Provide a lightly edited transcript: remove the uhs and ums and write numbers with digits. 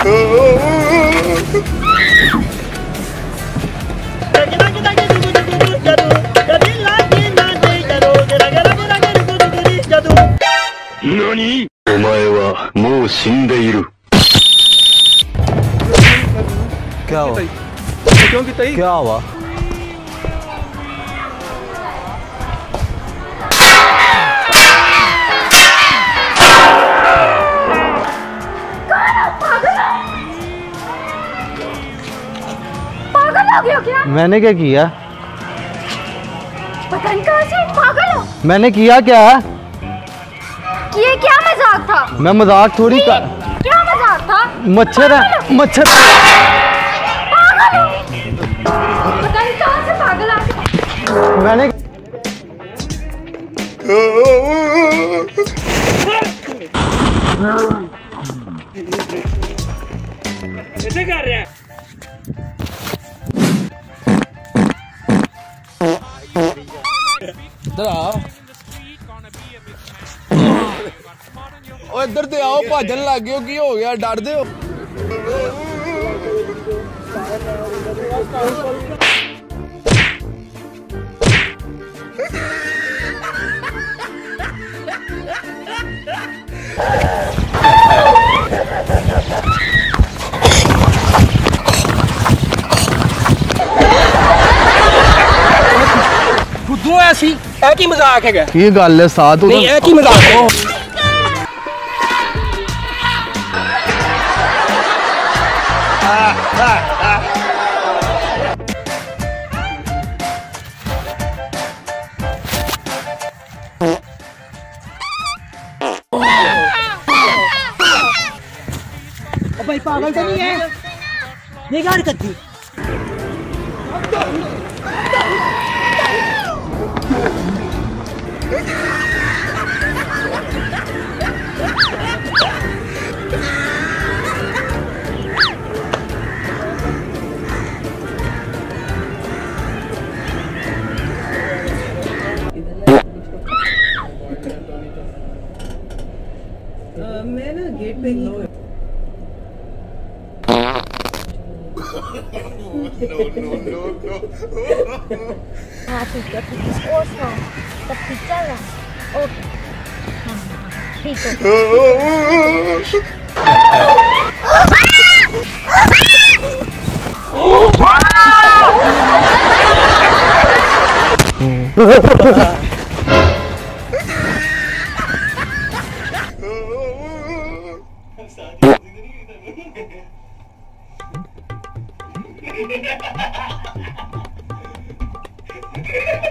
何? お前はもう死んでいる。 क्या हुआ? क्यों किताई? क्या हुआ? पागल हो गया क्या? मैंने क्या किया? पता नहीं कहाँ से पागल हो। मैंने किया क्या? ये क्या मजाक था? मैं मजाक थोड़ी का। क्या मजाक था? मच्छर है, मच्छर। पागल हो। पता नहीं कहाँ से पागल आ गए। मैंने कैसे कर रहे हैं? ओ इधर ते आओ, भाजन लग गए हो, की हो गया? डर दे हो? खुदू ऐसी ऐ की मजाक है? ये गल है साथ नहीं ऐ की मजाक है? भाई पागल तो नहीं है? ये क्या हरकत थी? मैं ना गेट पे ही हाँ ठीक है और सुनाओ सब ठीक चल रहा है? ओके हाँ ठीक है।